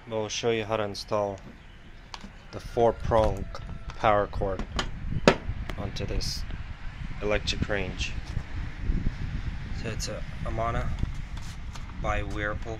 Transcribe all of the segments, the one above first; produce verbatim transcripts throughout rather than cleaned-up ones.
We'll show you how to install the four prong power cord onto this electric range. So it's a Amana by Whirlpool.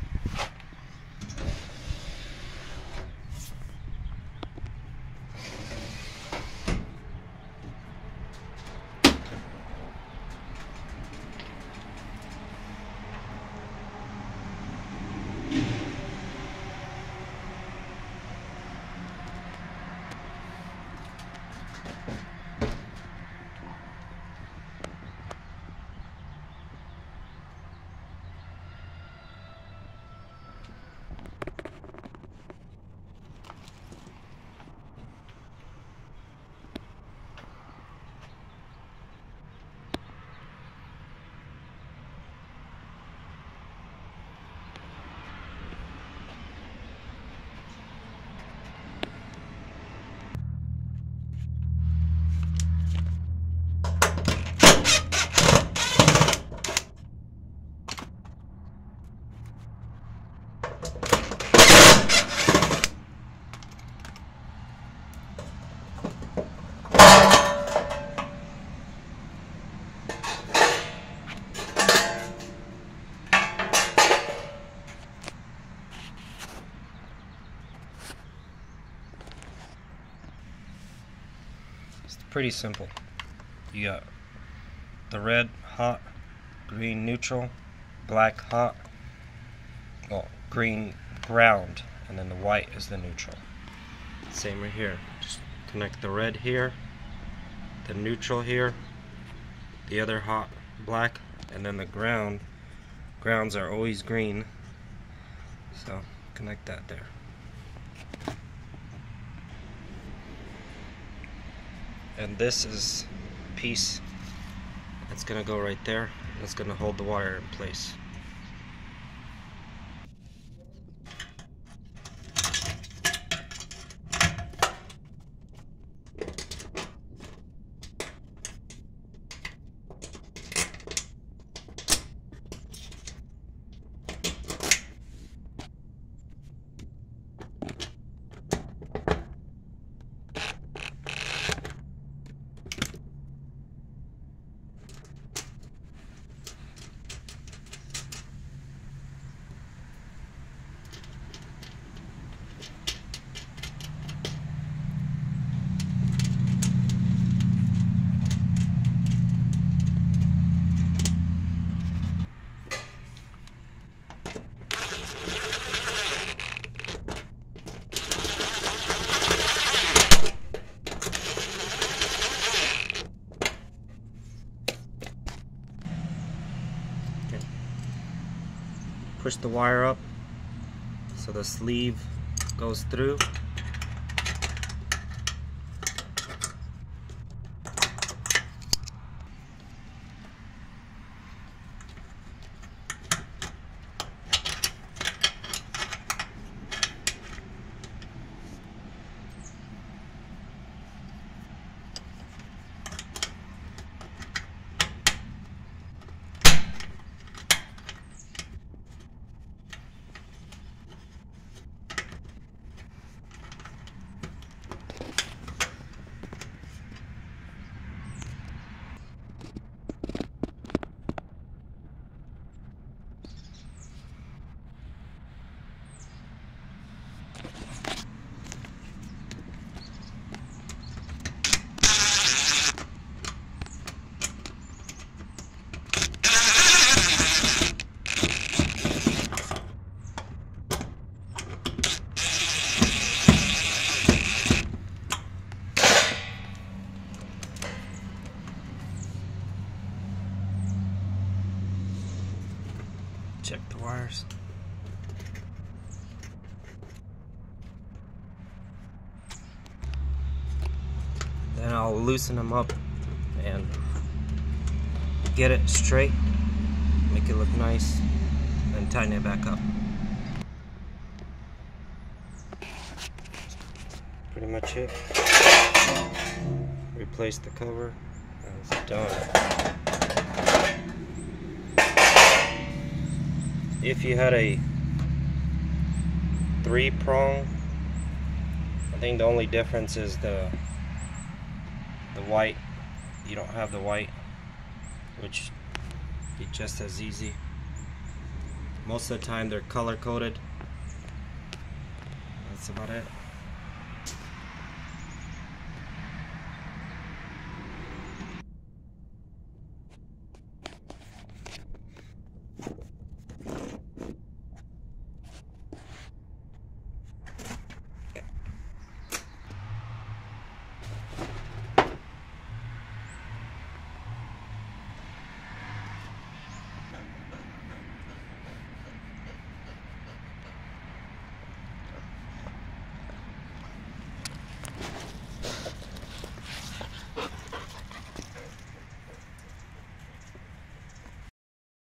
It's pretty simple. You got the red hot, green neutral, black hot, well, green ground, and then the white is the neutral. Same right here. Just connect the red here, the neutral here, the other hot black, and then the ground. Grounds are always green, so connect that there. And this is a piece that's gonna go right there. That's gonna hold the wire in place. Push the wire up so the sleeve goes through. Check the wires. Then I'll loosen them up and get it straight, make it look nice, and tighten it back up. Pretty much it. Replace the cover, and it's done. If you had a three prong. I think the only difference is the the white. You don't have the white, which be just as easy. Most of the time they're color coded. That's about it.